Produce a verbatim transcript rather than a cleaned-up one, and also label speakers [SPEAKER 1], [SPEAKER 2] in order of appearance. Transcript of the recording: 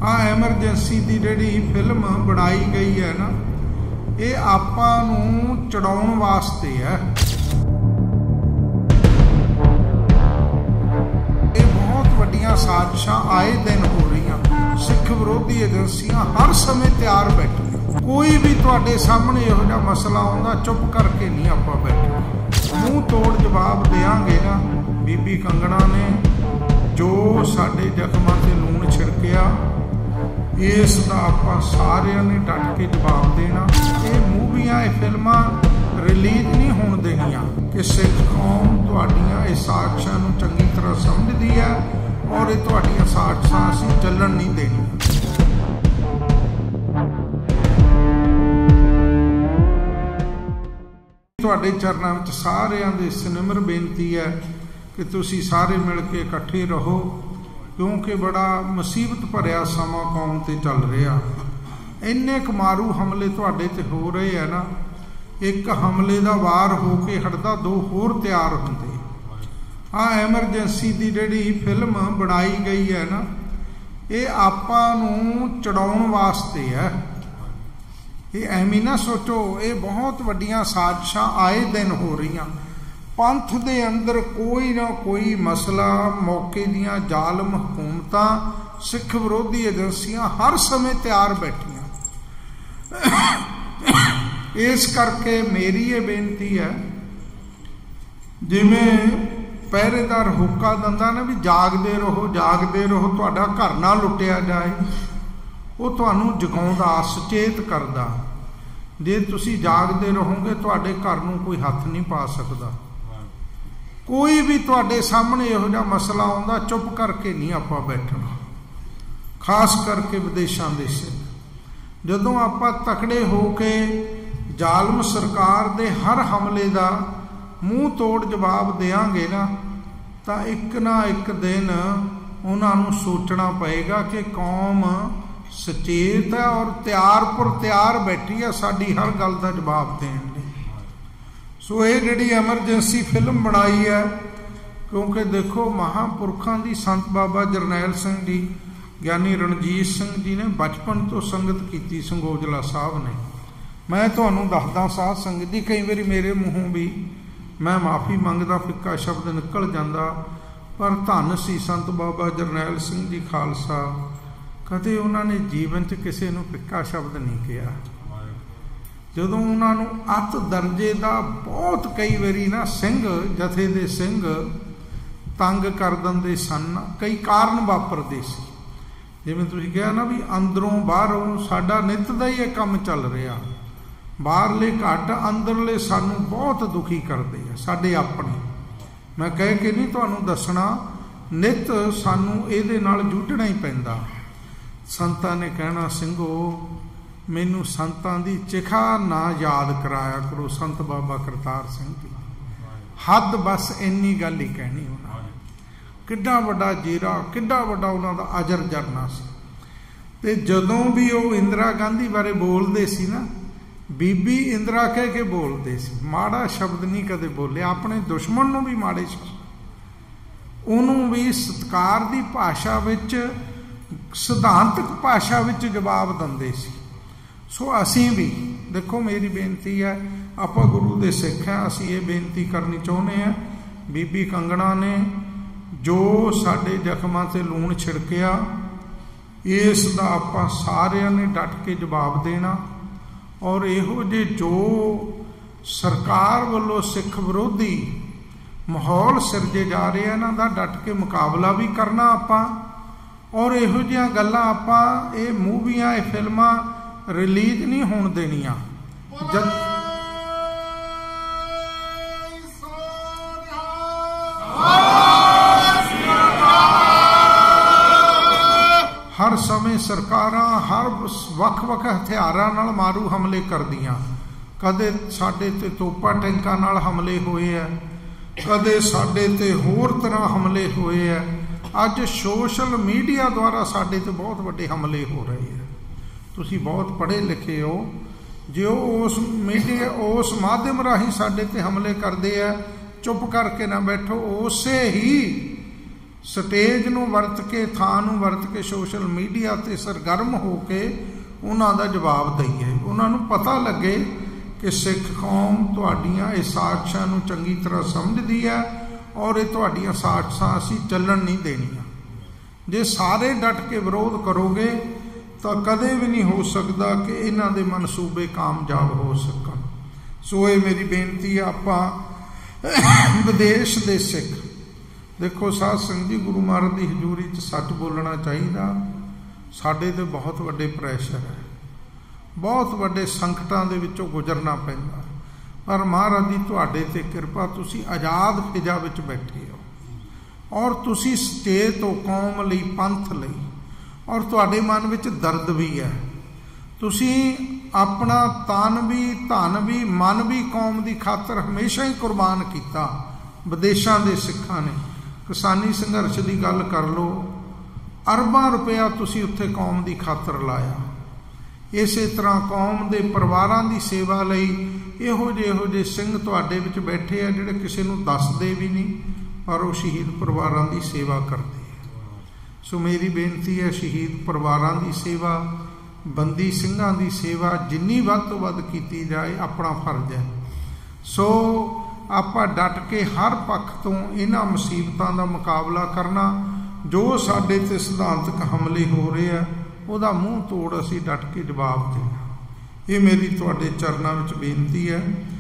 [SPEAKER 1] ਆ ਐਮਰਜੈਂਸੀ ਦੀ ਜਿਹੜੀ ਫਿਲਮ ਬਣਾਈ ਗਈ ਹੈ ਨਾ, ਇਹ ਆਪਾਂ ਨੂੰ ਚੜਾਉਣ ਵਾਸਤੇ ਹੈ। ਇਹ ਬਹੁਤ ਵੱਡੀਆਂ ਸਾਜ਼ਿਸ਼ਾਂ ਆਏ ਦਿਨ ਹੋ ਰਹੀਆਂ। ਸਿੱਖ ਵਿਰੋਧੀ ਏਜੰਸੀਆਂ ਹਰ ਸਮੇਂ ਤਿਆਰ ਬੈਠੀਆਂ। ਕੋਈ ਵੀ ਤੁਹਾਡੇ ਸਾਹਮਣੇ ਇਹੋ ਜਿਹਾ ਮਸਲਾ ਆਉਂਦਾ, ਚੁੱਪ ਕਰਕੇ ਨਹੀਂ ਆਪਾਂ ਬੈਠੇ, ਮੂੰਹ ਤੋੜ ਜਵਾਬ ਦੇਵਾਂਗੇ ਨਾ। ਬੀਬੀ ਕੰਗਣਾ ਨੇ ਜੋ ਸਾਡੇ ਜ਼ਖਮਾਂ ਤੇ ਲੂਣ ਛਿੜਕਿਆ, ਇਸ ਦਾ ਆਪਾਂ ਸਾਰਿਆਂ ਨੇ ਡਟ ਕੇ ਜਵਾਬ ਦੇਣਾ। ਇਹ ਮੂਵੀਆਂ, ਇਹ ਫਿਲਮਾਂ ਰਿਲੀਜ਼ ਨਹੀਂ ਹੋਣ ਦੇਣੀਆਂ ਕਿ ਸਿੱਖ ਕੌਮ ਤੁਹਾਡੀਆਂ ਇਹ ਸਾਜ਼ਿਸ਼ਾਂ ਨੂੰ ਚੰਗੀ ਤਰ੍ਹਾਂ ਸਮਝਦੀ ਹੈ ਔਰ ਇਹ ਤੁਹਾਡੀਆਂ ਸਾਜ਼ਿਸ਼ਾਂ ਅਸੀਂ ਚੱਲਣ ਨਹੀਂ ਦੇਣੀਆਂ। ਤੁਹਾਡੇ ਚਰਨਾਂ ਵਿੱਚ ਸਾਰਿਆਂ ਦੇ ਸਿਨਮਰ ਬੇਨਤੀ ਹੈ ਕਿ ਤੁਸੀਂ ਸਾਰੇ ਮਿਲ ਕੇ ਇਕੱਠੇ ਰਹੋ, ਕਿਉਂਕਿ ਬੜਾ ਮੁਸੀਬਤ ਭਰਿਆ ਸਮਾਂ ਕੌਮ ਤੇ ਚੱਲ ਰਿਹਾ। ਇੰਨੇ ਕੁ ਮਾਰੂ ਹਮਲੇ ਤੁਹਾਡੇ ਤੇ ਹੋ ਰਹੇ ਆ ਨਾ, ਇੱਕ ਹਮਲੇ ਦਾ ਵਾਰ ਹੋ ਕੇ ਹਟਦਾ, ਦੋ ਹੋਰ ਤਿਆਰ ਹੁੰਦੇ। ਆ ਐਮਰਜੈਂਸੀ ਦੀ ਜਿਹੜੀ ਫਿਲਮ ਬਣਾਈ ਗਈ ਹੈ ਨਾ, ਇਹ ਆਪਾਂ ਨੂੰ ਚੜਾਉਣ ਵਾਸਤੇ ਹੈ। ਇਹ ਐਵੇਂ ਨਾ ਸੋਚੋ, ਇਹ ਬਹੁਤ ਵੱਡੀਆਂ ਸਾਜ਼ਿਸ਼ਾਂ ਆਏ ਦਿਨ ਹੋ ਰਹੀਆਂ। ਪੰਥ ਦੇ ਅੰਦਰ ਕੋਈ ਨਾ ਕੋਈ ਮਸਲਾ, ਮੌਕੇ ਦੀਆਂ ਜ਼ਾਲਮ ਹਕੂਮਤਾਂ, ਸਿੱਖ ਵਿਰੋਧੀ ਏਜੰਸੀਆਂ ਹਰ ਸਮੇਂ ਤਿਆਰ ਬੈਠੀਆਂ। ਇਸ ਕਰਕੇ ਮੇਰੀ ਇਹ ਬੇਨਤੀ ਹੈ, ਜਿਵੇਂ ਪਹਿਰੇਦਾਰ ਹੁੱਕਾ ਦਿੰਦਾ ਨਾ ਵੀ ਜਾਗਦੇ ਰਹੋ ਜਾਗਦੇ ਰਹੋ, ਤੁਹਾਡਾ ਘਰ ਨਾ ਲੁੱਟਿਆ ਜਾਏ, ਉਹ ਤੁਹਾਨੂੰ ਜਗਾਉਂਦਾ, ਸੁਚੇਤ ਕਰਦਾ। ਜੇ ਤੁਸੀਂ ਜਾਗਦੇ ਰਹੋਗੇ ਤੁਹਾਡੇ ਘਰ ਨੂੰ ਕੋਈ ਹੱਥ ਨਹੀਂ ਪਾ ਸਕਦਾ। ਕੋਈ ਵੀ ਤੁਹਾਡੇ ਸਾਹਮਣੇ ਇਹੋ ਜਿਹਾ ਮਸਲਾ ਆਉਂਦਾ, ਚੁੱਪ ਕਰਕੇ ਨਹੀਂ ਆਪਾਂ ਬੈਠਣਾ। ਖਾਸ ਕਰਕੇ ਵਿਦੇਸ਼ਾਂ ਦੇ ਸਿੱਖ, ਜਦੋਂ ਆਪਾਂ ਤਕੜੇ ਹੋ ਕੇ ਜ਼ਾਲਮ ਸਰਕਾਰ ਦੇ ਹਰ ਹਮਲੇ ਦਾ ਮੂੰਹ ਤੋੜ ਜਵਾਬ ਦੇਵਾਂਗੇ ਨਾ, ਤਾਂ ਇੱਕ ਨਾ ਇੱਕ ਦਿਨ ਉਹਨਾਂ ਨੂੰ ਸੋਚਣਾ ਪਏਗਾ ਕਿ ਕੌਮ ਸੁਚੇਤ ਹੈ ਔਰ ਤਿਆਰ ਪਰ ਤਿਆਰ ਬੈਠੀ ਹੈ ਸਾਡੀ ਹਰ ਗੱਲ ਦਾ ਜਵਾਬ ਦੇਣ ਲਈ। ਸੋ ਇਹ ਜਿਹੜੀ ਐਮਰਜੈਂਸੀ ਫਿਲਮ ਬਣਾਈ ਹੈ, ਕਿਉਂਕਿ ਦੇਖੋ ਮਹਾਂਪੁਰਖਾਂ ਦੀ, ਸੰਤ ਬਾਬਾ ਜਰਨੈਲ ਸਿੰਘ ਜੀ, ਗਿਆਨੀ ਰਣਜੀਤ ਸਿੰਘ ਜੀ ਨੇ ਬਚਪਨ ਤੋਂ ਸੰਗਤ ਕੀਤੀ ਸੰਗੋਜਲਾ ਸਾਹਿਬ ਨੇ। ਮੈਂ ਤੁਹਾਨੂੰ ਦੱਸਦਾ ਸਾਧ ਸੰਗਤ ਜੀ, ਕਈ ਵਾਰੀ ਮੇਰੇ ਮੂੰਹੋਂ ਵੀ ਮੈਂ ਮਾਫੀ ਮੰਗਦਾ, ਫਿੱਕਾ ਸ਼ਬਦ ਨਿਕਲ ਜਾਂਦਾ, ਪਰ ਧੰਨ ਸੀ ਸੰਤ ਬਾਬਾ ਜਰਨੈਲ ਸਿੰਘ ਜੀ ਖਾਲਸਾ, ਕਦੇ ਉਹਨਾਂ ਨੇ ਜੀਵਨ 'ਚ ਕਿਸੇ ਨੂੰ ਫਿੱਕਾ ਸ਼ਬਦ ਨਹੀਂ ਕਿਹਾ। ਜਦੋਂ ਉਹਨਾਂ ਨੂੰ ਅੱਤ ਦਰਜੇ ਦਾ ਬਹੁਤ ਕਈ ਵਾਰੀ ਨਾ ਸਿੰਘ, ਜਥੇ ਦੇ ਸਿੰਘ ਤੰਗ ਕਰ ਦਿੰਦੇ ਸਨ, ਕਈ ਕਾਰਨ ਵਾਪਰਦੇ ਸੀ। ਜਿਵੇਂ ਤੁਸੀਂ ਕਿਹਾ ਨਾ ਵੀ ਅੰਦਰੋਂ ਬਾਹਰੋਂ ਸਾਡਾ ਨਿੱਤ ਦਾ ਹੀ ਇਹ ਕੰਮ ਚੱਲ ਰਿਹਾ, ਬਾਹਰਲੇ ਘੱਟ, ਅੰਦਰਲੇ ਸਾਨੂੰ ਬਹੁਤ ਦੁਖੀ ਕਰਦੇ ਆ, ਸਾਡੇ ਆਪਣੇ। ਮੈਂ ਕਹਿ ਕੇ ਨਹੀਂ ਤੁਹਾਨੂੰ ਦੱਸਣਾ, ਨਿੱਤ ਸਾਨੂੰ ਇਹਦੇ ਨਾਲ ਜੂਝਣਾ ਹੀ ਪੈਂਦਾ। ਸੰਤਾਂ ਨੇ ਕਹਿਣਾ, ਸਿੰਘੋ ਮੈਨੂੰ ਸੰਤਾਂ ਦੀ ਚਿਖਾ ਨਾ ਯਾਦ ਕਰਾਇਆ ਕਰੋ। ਸੰਤ ਬਾਬਾ ਕਰਤਾਰ ਸਿੰਘ ਜੀ, ਹੱਦ ਬਸ ਇੰਨੀ ਗੱਲ ਹੀ ਕਹਿਣੀ ਉਹਨਾਂ ਨੇ। ਕਿੱਡਾ ਵੱਡਾ ਜੀਰਾ, ਕਿੱਡਾ ਵੱਡਾ ਉਹਨਾਂ ਦਾ ਅਜਰ ਜਰਨਾ ਸੀ। ਤੇ ਜਦੋਂ ਵੀ ਉਹ ਇੰਦਰਾ ਗਾਂਧੀ ਬਾਰੇ ਬੋਲਦੇ ਸੀ ਨਾ, ਬੀਬੀ ਇੰਦਰਾ ਕਹਿ ਕੇ ਬੋਲਦੇ ਸੀ, ਮਾੜਾ ਸ਼ਬਦ ਨਹੀਂ ਕਦੇ ਬੋਲਿਆ। ਆਪਣੇ ਦੁਸ਼ਮਣ ਨੂੰ ਵੀ ਮਾੜੇ ਸ਼ਬਦ, ਉਹਨੂੰ ਵੀ ਸਤਿਕਾਰ ਦੀ ਭਾਸ਼ਾ ਵਿੱਚ, ਸਿਧਾਂਤਕ ਭਾਸ਼ਾ ਵਿੱਚ ਜਵਾਬ ਦਿੰਦੇ ਸੀ। ਸੋ ਅਸੀਂ ਵੀ ਦੇਖੋ, ਮੇਰੀ ਬੇਨਤੀ ਹੈ, ਆਪਾਂ ਗੁਰੂ ਦੇ ਸਿੱਖ ਹਾਂ, ਅਸੀਂ ਇਹ ਬੇਨਤੀ ਕਰਨੀ ਚਾਹੁੰਦੇ ਹਾਂ, ਬੀਬੀ ਕੰਗਣਾ ਨੇ ਜੋ ਸਾਡੇ ਜ਼ਖਮਾਂ ਤੇ ਲੂਣ ਛਿੜਕਿਆ, ਇਸ ਦਾ ਆਪਾਂ ਸਾਰਿਆਂ ਨੇ ਡਟ ਕੇ ਜਵਾਬ ਦੇਣਾ। ਔਰ ਇਹੋ ਜਿਹੇ ਜੋ ਸਰਕਾਰ ਵੱਲੋਂ ਸਿੱਖ ਵਿਰੋਧੀ ਮਾਹੌਲ ਸਿਰਜੇ ਜਾ ਰਹੇ ਆ, ਇਹਨਾਂ ਦਾ ਡਟ ਕੇ ਮੁਕਾਬਲਾ ਵੀ ਕਰਨਾ ਆਪਾਂ। ਔਰ ਇਹੋ ਜਿਹੀਆਂ ਗੱਲਾਂ ਆਪਾਂ, ਇਹ ਮੂਵੀਆਂ, ਇਹ ਫਿਲਮਾਂ ਰਿਲੀਜ਼ ਨਹੀਂ ਹੋਣ ਦੇਣੀਆਂ। ਜਦ ਹਰ ਸਮੇਂ ਸਰਕਾਰਾਂ ਹਰ ਵੱਖ-ਵੱਖ ਹਥਿਆਰਾਂ ਨਾਲ ਮਾਰੂ ਹਮਲੇ ਕਰਦੀਆਂ। ਕਦੇ ਸਾਡੇ ਤੇ ਤੋਪਾਂ ਟੈਂਕਾਂ ਨਾਲ ਹਮਲੇ ਹੋਏ ਆ, ਕਦੇ ਸਾਡੇ ਤੇ ਹੋਰ ਤਰ੍ਹਾਂ ਹਮਲੇ ਹੋਏ ਆ। ਅੱਜ ਸੋਸ਼ਲ ਮੀਡੀਆ ਦੁਆਰਾ ਸਾਡੇ ਤੇ ਬਹੁਤ ਵੱਡੇ ਹਮਲੇ ਹੋ ਰਹੇ ਆ। ਤੁਸੀਂ ਬਹੁਤ ਪੜ੍ਹੇ ਲਿਖੇ ਹੋ, ਜੇ ਉਹ ਉਸ ਮੀਡੀਆ, ਉਸ ਮਾਧਿਅਮ ਰਾਹੀਂ ਸਾਡੇ ਤੇ ਹਮਲੇ ਕਰਦੇ ਆ, ਚੁੱਪ ਕਰਕੇ ਨਾ ਬੈਠੋ। ਉਸੇ ਹੀ ਸਟੇਜ ਨੂੰ ਵਰਤ ਕੇ, ਥਾਂ ਨੂੰ ਵਰਤ ਕੇ ਸੋਸ਼ਲ ਮੀਡੀਆ ਤੇ ਸਰਗਰਮ ਹੋ ਕੇ ਉਹਨਾਂ ਦਾ ਜਵਾਬ ਦਈਏ। ਉਹਨਾਂ ਨੂੰ ਪਤਾ ਲੱਗੇ ਕਿ ਸਿੱਖ ਕੌਮ ਤੁਹਾਡੀਆਂ ਇਹ ਸਾਜ਼ਿਸ਼ਾਂ ਨੂੰ ਚੰਗੀ ਤਰ੍ਹਾਂ ਸਮਝਦੀ ਹੈ ਔਰ ਇਹ ਤੁਹਾਡੀਆਂ ਸਾਜ਼ਿਸ਼ਾਂ ਅਸੀਂ ਚੱਲਣ ਨਹੀਂ ਦੇਣੀਆਂ। ਜੇ ਸਾਰੇ ਡਟ ਕੇ ਵਿਰੋਧ ਕਰੋਗੇ ਤਾਂ ਕਦੇ ਵੀ ਨਹੀਂ ਹੋ ਸਕਦਾ ਕਿ ਇਹਨਾਂ ਦੇ ਮਨਸੂਬੇ ਕਾਮਯਾਬ ਹੋ ਸਕਣ। ਸੋ ਇਹ ਮੇਰੀ ਬੇਨਤੀ ਹੈ, ਆਪਾਂ ਵਿਦੇਸ਼ ਦੇ ਸਿੱਖ ਦੇਖੋ ਸਾਧ ਸੰਗਤ ਜੀ, ਗੁਰੂ ਮਹਾਰਾਜ ਦੀ ਹਜ਼ੂਰੀ 'ਚ ਸੱਚ ਬੋਲਣਾ ਚਾਹੀਦਾ। ਸਾਡੇ 'ਤੇ ਬਹੁਤ ਵੱਡੇ ਪ੍ਰੈਸ਼ਰ ਹੈ, ਬਹੁਤ ਵੱਡੇ ਸੰਕਟਾਂ ਦੇ ਵਿੱਚੋਂ ਗੁਜ਼ਰਨਾ ਪੈਂਦਾ, ਪਰ ਮਹਾਰਾਜ ਦੀ ਤੁਹਾਡੇ 'ਤੇ ਕਿਰਪਾ, ਤੁਸੀਂ ਆਜ਼ਾਦ ਫਿਜ਼ਾ ਵਿੱਚ ਬੈਠੇ ਹੋ ਔਰ ਤੁਸੀਂ ਸਚੇਤ ਹੋ ਕੌਮ ਲਈ, ਪੰਥ ਲਈ, ਔਰ ਤੁਹਾਡੇ ਮਨ ਵਿੱਚ ਦਰਦ ਵੀ ਹੈ। ਤੁਸੀਂ ਆਪਣਾ ਤਨ ਵੀ, ਧਨ ਵੀ, ਮਨ ਵੀ ਕੌਮ ਦੀ ਖਾਤਰ ਹਮੇਸ਼ਾ ਹੀ ਕੁਰਬਾਨ ਕੀਤਾ। ਵਿਦੇਸ਼ਾਂ ਦੇ ਸਿੱਖਾਂ ਨੇ ਕਿਸਾਨੀ ਸੰਘਰਸ਼ ਦੀ ਗੱਲ ਕਰ ਲਓ, ਅਰਬਾਂ ਰੁਪਇਆ ਤੁਸੀਂ ਉੱਥੇ ਕੌਮ ਦੀ ਖਾਤਰ ਲਾਇਆ। ਇਸੇ ਤਰ੍ਹਾਂ ਕੌਮ ਦੇ ਪਰਿਵਾਰਾਂ ਦੀ ਸੇਵਾ ਲਈ ਇਹੋ ਜਿਹੇ ਇਹੋ ਜਿਹੇ ਸਿੰਘ ਤੁਹਾਡੇ ਵਿੱਚ ਬੈਠੇ ਆ ਜਿਹੜੇ ਕਿਸੇ ਨੂੰ ਦੱਸਦੇ ਵੀ ਨਹੀਂ, ਪਰ ਉਹ ਸ਼ਹੀਦ ਪਰਿਵਾਰਾਂ ਦੀ ਸੇਵਾ ਕਰਦੇ ਆ। ਸੋ ਮੇਰੀ ਬੇਨਤੀ ਹੈ, ਸ਼ਹੀਦ ਪਰਿਵਾਰਾਂ ਦੀ ਸੇਵਾ, ਬੰਦੀ ਸਿੰਘਾਂ ਦੀ ਸੇਵਾ ਜਿੰਨੀ ਵੱਧ ਤੋਂ ਵੱਧ ਕੀਤੀ ਜਾਏ ਆਪਣਾ ਫਰਜ਼ ਹੈ। ਸੋ ਆਪਾਂ ਡਟ ਕੇ ਹਰ ਪੱਖ ਤੋਂ ਇਹਨਾਂ ਮੁਸੀਬਤਾਂ ਦਾ ਮੁਕਾਬਲਾ ਕਰਨਾ। ਜੋ ਸਾਡੇ 'ਤੇ ਸਿਧਾਂਤਕ ਹਮਲੇ ਹੋ ਰਹੇ ਆ ਉਹਦਾ ਮੂੰਹ ਤੋੜ ਅਸੀਂ ਡਟ ਕੇ ਜਵਾਬ ਦੇਣਾ। ਇਹ ਮੇਰੀ ਤੁਹਾਡੇ ਚਰਨਾਂ ਵਿੱਚ ਬੇਨਤੀ ਹੈ।